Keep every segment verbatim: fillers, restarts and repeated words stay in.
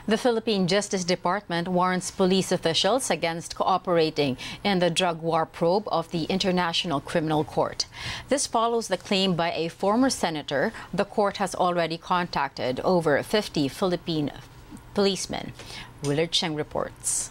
The Philippine Justice Department warns police officials against cooperating in the drug war probe of the International Criminal Court. This follows the claim by a former senator the court has already contacted over fifty Philippine policemen. Willard Cheng reports.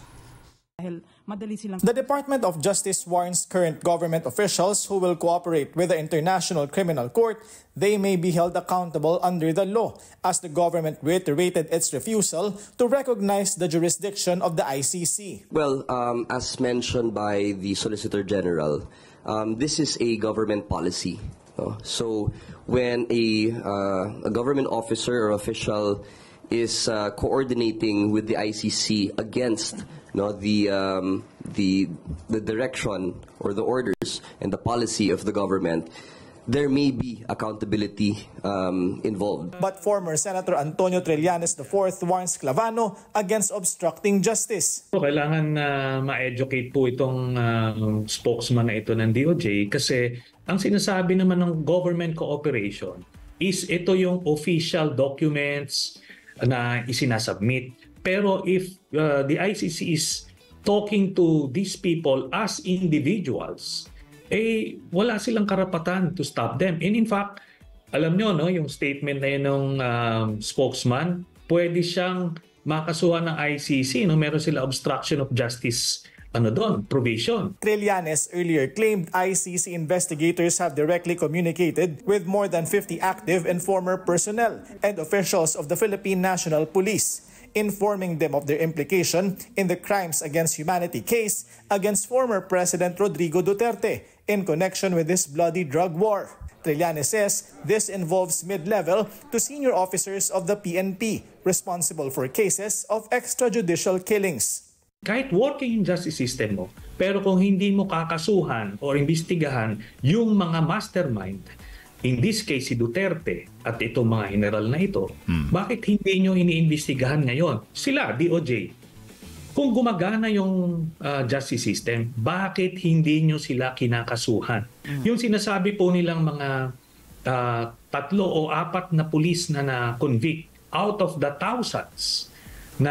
The Department of Justice warns current government officials who will cooperate with the International Criminal Court they may be held accountable under the law, as the government reiterated its refusal to recognize the jurisdiction of the I C C. Well, um, as mentioned by the Solicitor General, um, this is a government policy. Uh, so when a, uh, a government officer or official is uh, coordinating with the I C C against no, the, um, the, the direction or the orders and the policy of the government, there may be accountability um, involved. But former Senator Antonio Trillanes the fourth warns Clavano against obstructing justice. So, kailangan na uh, ma-educate po itong uh, spokesman na ito ng D O J kasi ang sinasabi naman ng government cooperation is ito yung official documents na isinasubmit. Pero if uh, the I C C is talking to these people as individuals, eh wala silang karapatan to stop them. And in fact, alam nyo, no, yung statement na yun ng um, spokesman, pwede siyang makasuhan ng I C C. No? Meron sila obstruction of justice ano doon, provision. Trillanes earlier claimed I C C investigators have directly communicated with more than fifty active and former personnel and officials of the Philippine National Police, informing them of their implication in the crimes against humanity case against former President Rodrigo Duterte in connection with this bloody drug war. Trillanes says this involves mid-level to senior officers of the P N P responsible for cases of extrajudicial killings. Kahit working in justice system mo, pero kung hindi mo kakasuhan o imbestigahan yung mga mastermind, in this case si Duterte at itong mga general na ito, hmm. bakit hindi nyo iniimbestigahan ngayon? Sila, D O J. Kung gumagana yung uh, justice system, bakit hindi nyo sila kinakasuhan? Hmm. Yung sinasabi po nilang mga uh, tatlo o apat na pulis na na-convict out of the thousands na,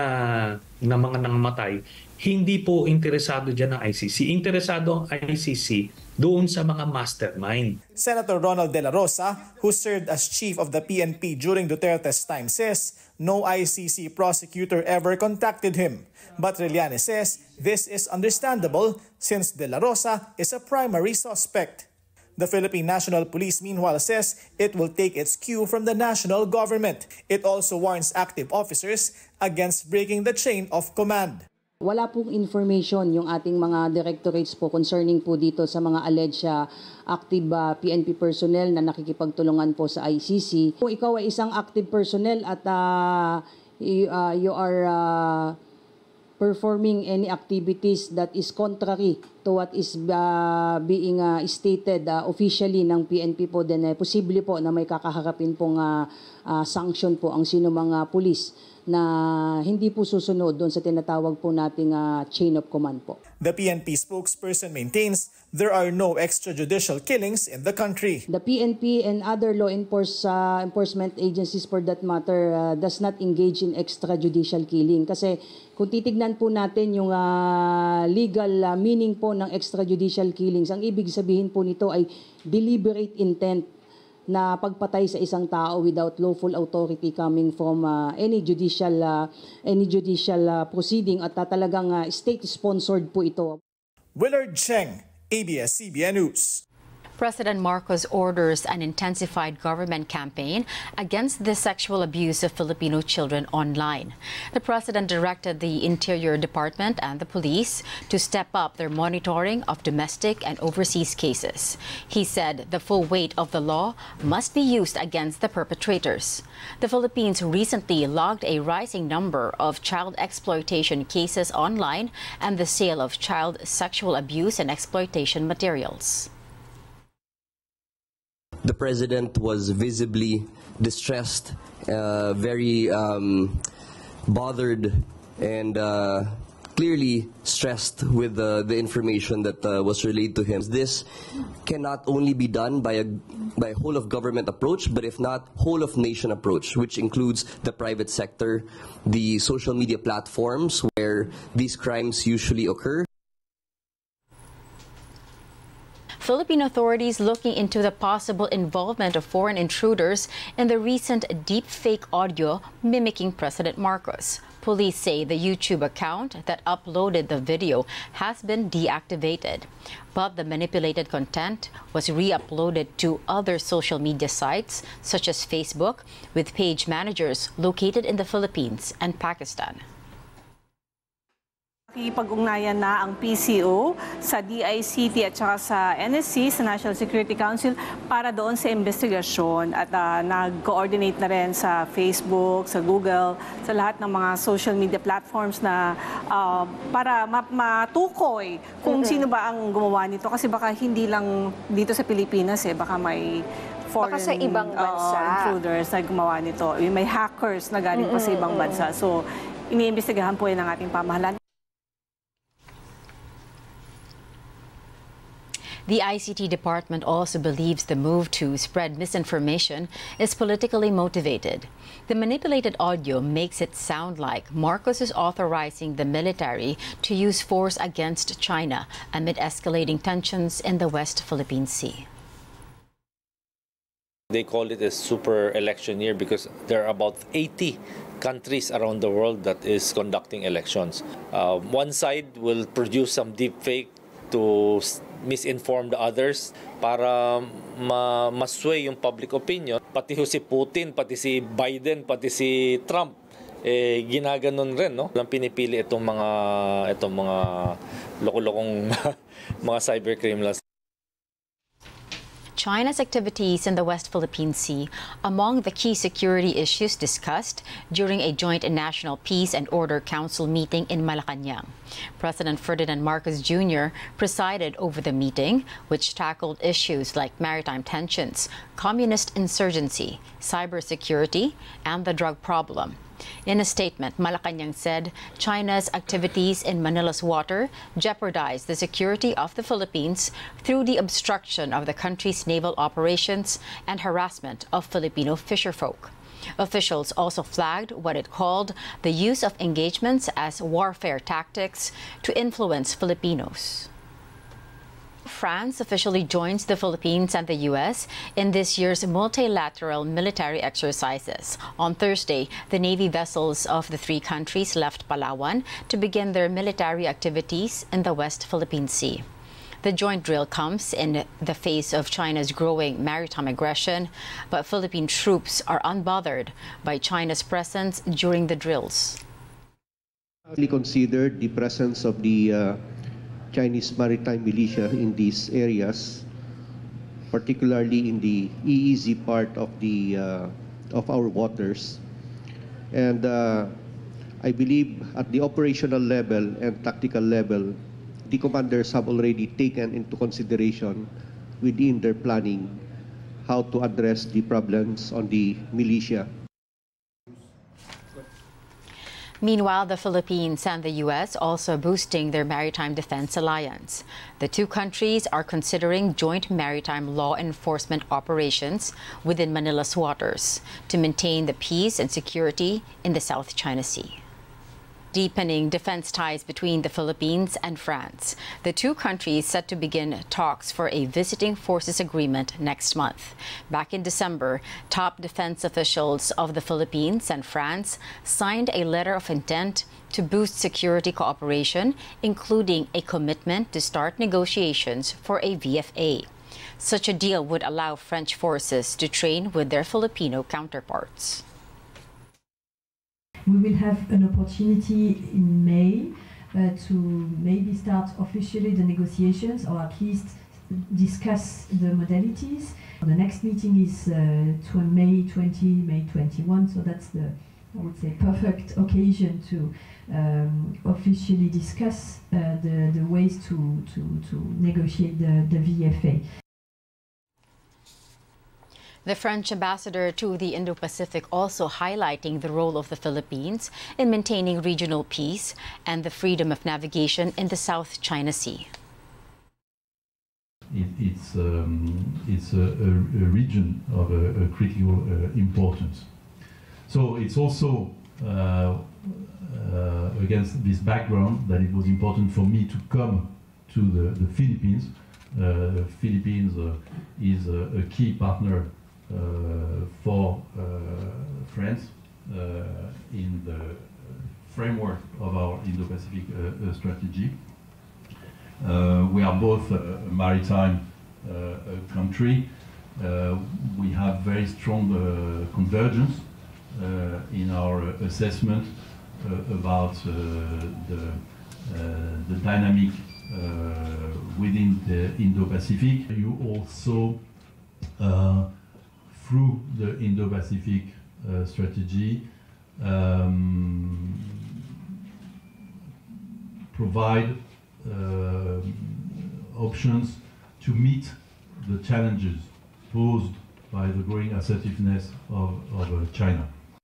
na mga nangamatay, hindi po interesado dyan ng I C C. Interesado ang I C C doon sa mga mastermind. Senator Ronald De La Rosa, who served as chief of the P N P during Duterte's time, says no I C C prosecutor ever contacted him. But Trillanes says this is understandable since De La Rosa is a primary suspect. The Philippine National Police, meanwhile, says it will take its cue from the national government. It also warns active officers against breaking the chain of command. Wala pong information yung ating mga directorates po concerning po dito sa mga alleged uh, active uh, P N P personnel na nakikipagtulungan po sa I C C. Kung ikaw ay isang active personnel at uh, you, uh, you are uh, performing any activities that is contrary to what is uh, being uh, stated uh, officially ng P N P po, then eh, posible po na may kakaharapin pong uh, uh, sanction po ang sino mga pulis na hindi po susunod doon sa tinatawag po nating uh, chain of command po. The P N P spokesperson maintains there are no extrajudicial killings in the country. The P N P and other law enforce, uh, enforcement agencies for that matter uh, does not engage in extrajudicial killing. Kasi kung titignan po natin yung uh, legal uh, meaning po ng extrajudicial killings, ang ibig sabihin po nito ay deliberate intent na pagpatay sa isang tao without lawful authority coming from uh, any judicial uh, any judicial uh, proceeding at uh, talagang uh, state sponsored po ito. Willard Cheng, A B S C B N News. President Marcos orders an intensified government campaign against the sexual abuse of Filipino children online. The president directed the Interior Department and the police to step up their monitoring of domestic and overseas cases. He said the full weight of the law must be used against the perpetrators. The Philippines recently logged a rising number of child exploitation cases online and the sale of child sexual abuse and exploitation materials. The president was visibly distressed, uh, very um, bothered and uh, clearly stressed with the, the information that uh, was relayed to him. This cannot only be done by a, by a whole of government approach, but if not, whole of nation approach, which includes the private sector, the social media platforms where these crimes usually occur. Philippine authorities looking into the possible involvement of foreign intruders in the recent deepfake audio mimicking President Marcos. Police say the YouTube account that uploaded the video has been deactivated, but the manipulated content was re-uploaded to other social media sites such as Facebook, with page managers located in the Philippines and Pakistan. Ipag-ugnayan na ang P C O sa D I C T at saka sa N S C, sa National Security Council, para doon sa investigasyon, at uh, nag-coordinate na rin sa Facebook, sa Google, sa lahat ng mga social media platforms na uh, para matukoy kung mm-hmm. sino ba ang gumawa nito. Kasi baka hindi lang dito sa Pilipinas, eh, baka may foreign baka sa ibang bansa. Uh, intruders na gumawa nito. May hackers na galing mm-hmm. pa sa ibang bansa. So, iniimbestigahan po yan ng ating pamahalaan. The I C T department also believes the move to spread misinformation is politically motivated. The manipulated audio makes it sound like Marcos is authorizing the military to use force against China amid escalating tensions in the West Philippine Sea. They call it a super election year because there are about eighty countries around the world that is conducting elections. Uh, one side will produce some deep fake to misinform the others para ma masway yung public opinion. Pati si Putin, pati si Biden, pati si Trump, eh, ginaganon rin, no? Lang pinipili itong mga itong mga loko-lokong mga cyber criminals. China's activities in the West Philippine Sea among the key security issues discussed during a joint National Peace and Order Council meeting in Malacanang. President Ferdinand Marcos Junior presided over the meeting, which tackled issues like maritime tensions, communist insurgency, cybersecurity, and the drug problem. In a statement, Malacanang said China's activities in Manila's water jeopardize the security of the Philippines through the obstruction of the country's naval operations and harassment of Filipino fisherfolk. Officials also flagged what it called the use of engagements as warfare tactics to influence Filipinos. France officially joins the Philippines and the U S in this year's multilateral military exercises. On Thursday, the Navy vessels of the three countries left Palawan to begin their military activities in the West Philippine Sea. The joint drill comes in the face of China's growing maritime aggression, but Philippine troops are unbothered by China's presence during the drills. We considered the presence of the uh, Chinese maritime militia in these areas, particularly in the E E Z part of the uh, of our waters, and uh, I believe at the operational level and tactical level, the commanders have already taken into consideration within their planning how to address the problems on the militia. Meanwhile, the Philippines and the U S also boosting their maritime defense alliance. The two countries are considering joint maritime law enforcement operations within Manila's waters to maintain the peace and security in the South China Sea. Deepening defense ties between the Philippines and France. The two countries set to begin talks for a visiting forces agreement next month. Back in December, top defense officials of the Philippines and France signed a letter of intent to boost security cooperation, including a commitment to start negotiations for a V F A. Such a deal would allow French forces to train with their Filipino counterparts. We will have an opportunity in May uh, to maybe start officially the negotiations, or at least discuss the modalities. The next meeting is uh, May twentieth, May twenty-first, so that's the, I would say, perfect occasion to um, officially discuss uh, the, the ways to, to, to negotiate the, the V F A. The French ambassador to the Indo-Pacific also highlighting the role of the Philippines in maintaining regional peace and the freedom of navigation in the South China Sea. It, it's um, it's a, a, a region of a, a critical uh, importance. So it's also uh, uh, against this background that it was important for me to come to the, the Philippines. Uh, Philippines uh, is a, a key partner uh, for uh, France uh, in the framework of our Indo-Pacific uh, strategy. Uh, we are both a maritime uh, country. Uh, we have very strong uh, convergence uh, in our assessment uh, about uh, the, uh, the dynamic uh, within the Indo-Pacific. You also, uh, through the Indo-Pacific uh, strategy, um, provide Uh, options to meet the challenges posed by the growing assertiveness of, of uh, China.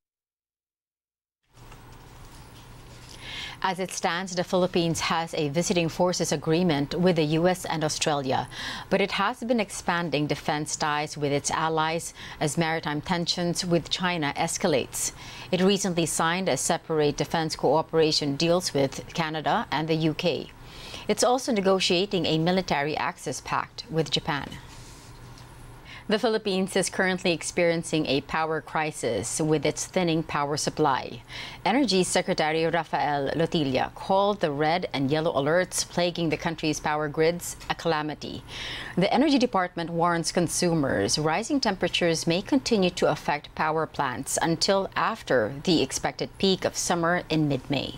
As it stands, the Philippines has a visiting forces agreement with the U S and Australia, but it has been expanding defense ties with its allies as maritime tensions with China escalates. It recently signed a separate defense cooperation deals with Canada and the U K. It's also negotiating a military access pact with Japan. The Philippines is currently experiencing a power crisis with its thinning power supply. Energy Secretary Rafael Lotilla called the red and yellow alerts plaguing the country's power grids a calamity. The Energy Department warns consumers rising temperatures may continue to affect power plants until after the expected peak of summer in mid-May.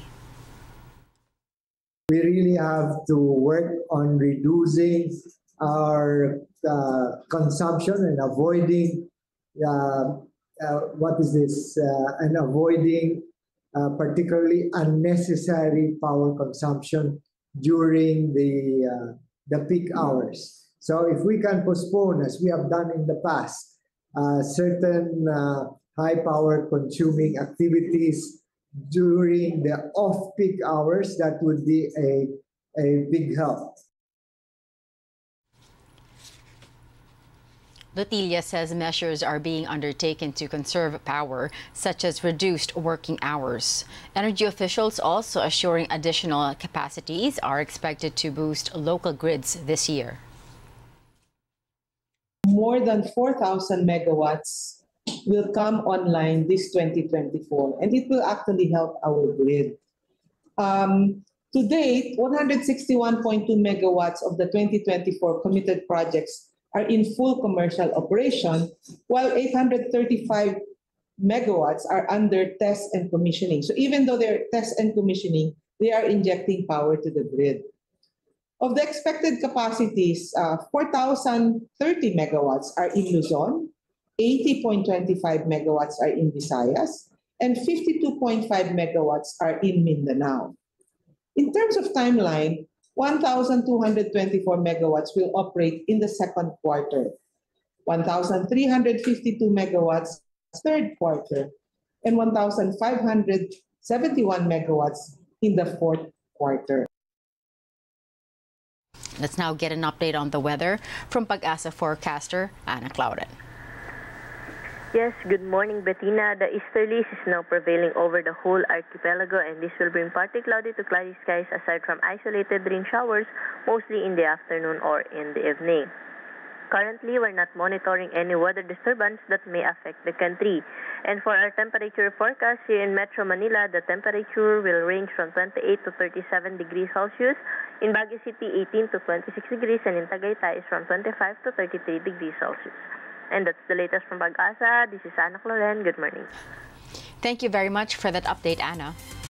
We really have to work on reducing our uh, consumption and avoiding uh, uh, what is this uh, and avoiding uh, particularly unnecessary power consumption during the uh, the peak hours. So if we can postpone, as we have done in the past, uh, certain uh, high power consuming activities during the off-peak hours, that would be a, a big help. Lotilla says measures are being undertaken to conserve power, such as reduced working hours. Energy officials also assuring additional capacities are expected to boost local grids this year. More than four thousand megawatts will come online this twenty twenty-four, and it will actually help our grid. Um, to date, one hundred sixty-one point two megawatts of the twenty twenty-four committed projects are in full commercial operation, while eight hundred thirty-five megawatts are under test and commissioning. So even though they're test and commissioning, they are injecting power to the grid. Of the expected capacities, uh, four thousand thirty megawatts are in Luzon, eighty point two five megawatts are in Visayas, and fifty-two point five megawatts are in Mindanao. In terms of timeline, one thousand two hundred twenty-four megawatts will operate in the second quarter, one thousand three hundred fifty-two megawatts third quarter, and one thousand five hundred seventy-one megawatts in the fourth quarter. Let's now get an update on the weather from Pag-asa forecaster Ana Clauren. Yes, good morning, Bettina. The easterlies is now prevailing over the whole archipelago, and this will bring partly cloudy to cloudy skies aside from isolated rain showers, mostly in the afternoon or in the evening. Currently, we're not monitoring any weather disturbance that may affect the country. And for our temperature forecast here in Metro Manila, the temperature will range from twenty-eight to thirty-seven degrees Celsius. In Baguio City, eighteen to twenty-six degrees, and in Tagaytay is from twenty-five to thirty-three degrees Celsius. And that's the latest from Pag-asa. This is Ana Clauren. Good morning. Thank you very much for that update, Anna.